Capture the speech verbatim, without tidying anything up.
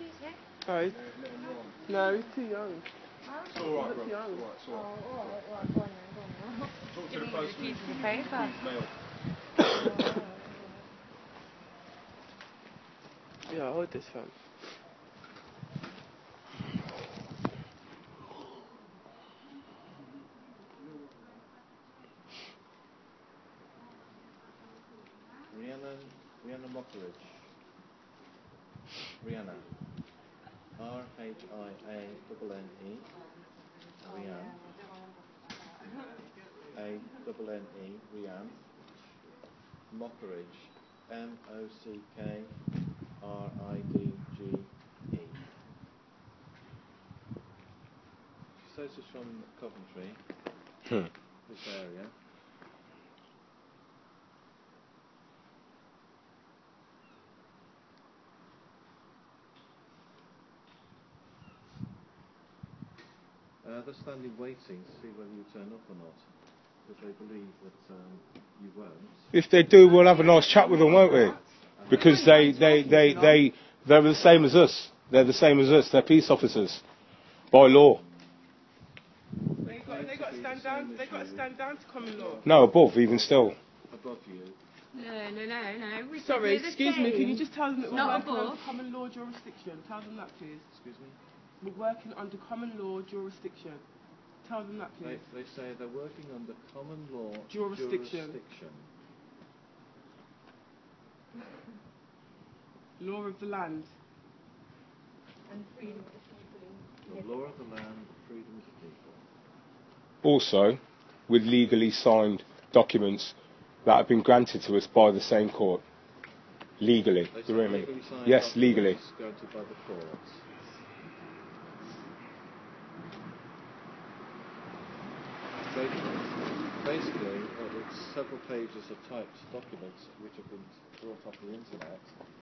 Oh, he's, no, he's too young. It's alright, bro. It's alright, it's alright. Oh, alright, right, go on then, go on then. Talk to Give the me postman. the piece of paper. Mail. Yeah, I hold this fam. Rhiannon, Rhiannon Mockridge. Rihanna. R H I A N N E. Rhiannon. A double N E. Rhiannon. Mockridge. M O C K R I D G E. She says she's from Coventry. Hmm. This area. Uh, they're standing waiting to see whether you turn up or not, because they believe that um, you won't. If they do, we'll have a nice chat with them, won't we? Because they, they, they, they, they're the same as us. They're the same as us. They're peace officers, by law. They got, they got to stand down. They got to stand down to common law. No, above, even still. Above you. No, no, no, no. We Sorry, said we're the excuse me. same. Can you just tell them that we're Not working above. under common law jurisdiction? Tell them that, please. Excuse me? We're working under common law jurisdiction. Tell them that, They, please. they say they're working under common law Jurisdiction. jurisdiction. Law of the land. And freedom of the people. The law of the land, freedom of the people. Also, with legally signed documents that have been granted to us by the same court. Legally. They Do say you hear me? legally signed Yes, legally. documents granted by the courts. They, basically, uh, it's several pages of typed documents which have been brought off the internet.